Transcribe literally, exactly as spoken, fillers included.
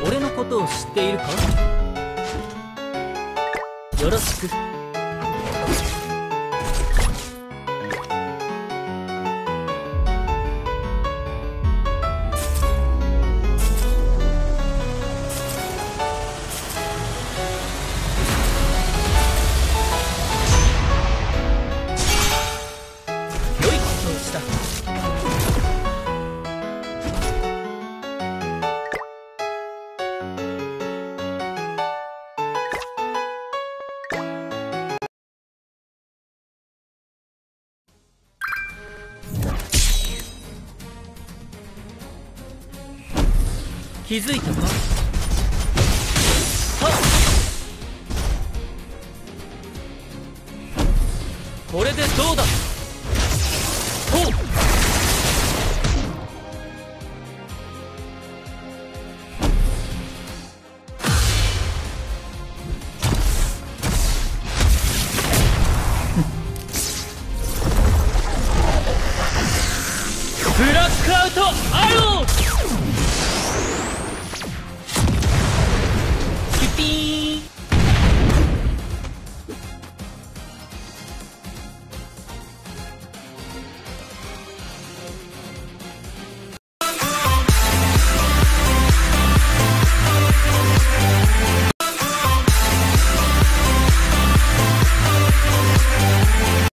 俺のことを知っているか？よろしく。良いことをした。気づいたか？はっ！これでどうだ？ほう！ブラックアウトアロー！